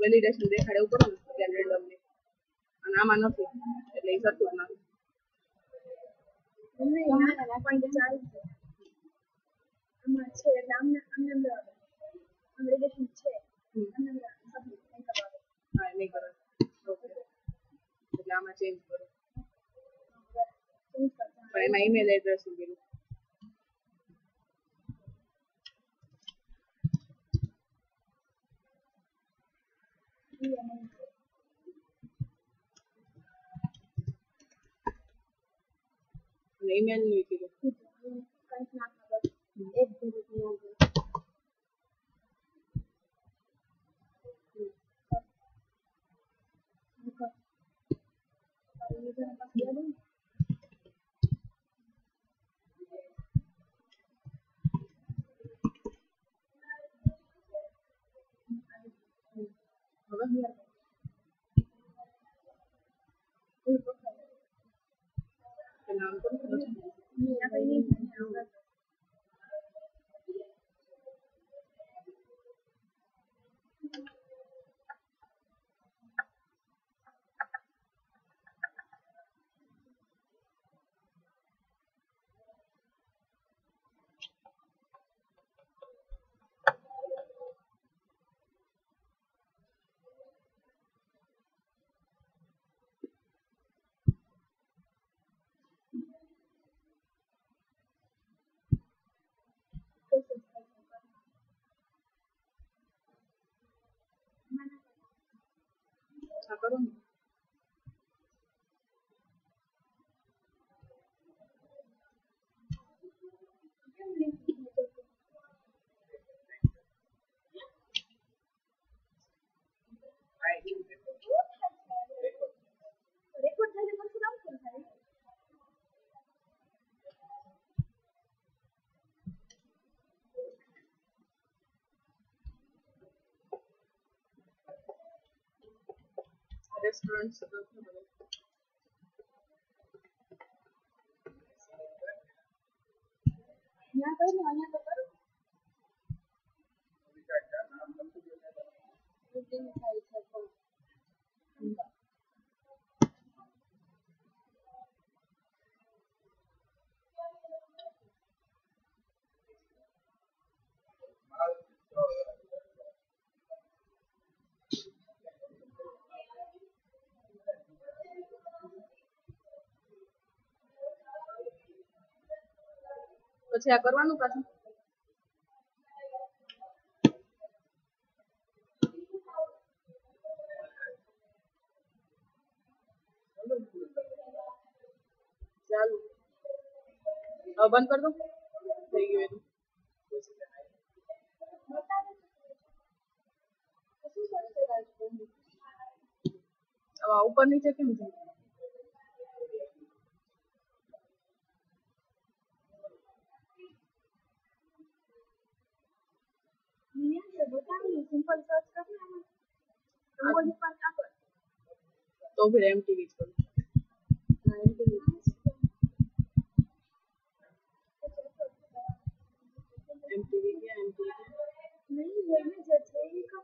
validation દેખાડે એવું કરો ને એટલે રેન્ડમલી અને આમાં નથી એટલે એ સરખું જ નથી આમાં છે એટલે અમને અંદર વેલિડેશન છે હા નહીં કરે ઓકે એટલે આમાં ચેન્જ કરો પણ એમાં ઈમેલ એડ્રેસ ઉમેર્યું ઈમેલ નું કીધું કંઈક ના ખબર એક મિનિટ ની અંદર નામ તો કરો ને રેકોર્ડ થઈને પછી નામ શું થાય રેસ્ટોરન્ટ ના કઈ નહીં અહીંયા તો કરું રૂટીન થાય છે પછી આ કરવાનું પાછું ચાલુ હવે બંધ કરી દો થઈ ગયું એનું હવે ઉપર નીચે કેમ જાય सिंपल सर्च करना है रंगोली पर क्या कर तो फिर एमटीवी करो एमटीवी क्या नहीं वो में जैसे ही का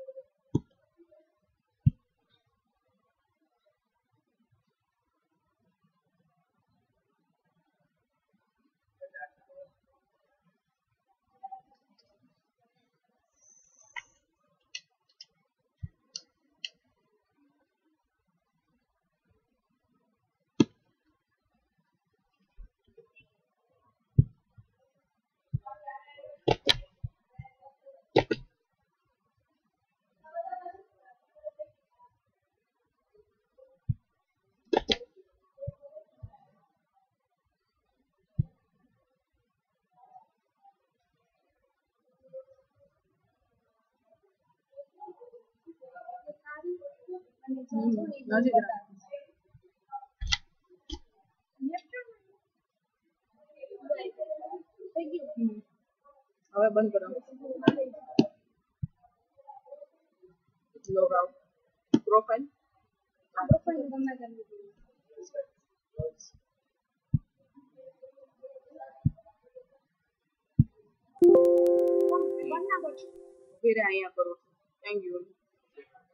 नजीक હવે બંધ કરો લોગ આઉટ પ્રોફાઇલ फिर અહીંયા કરો થેન્ક યુ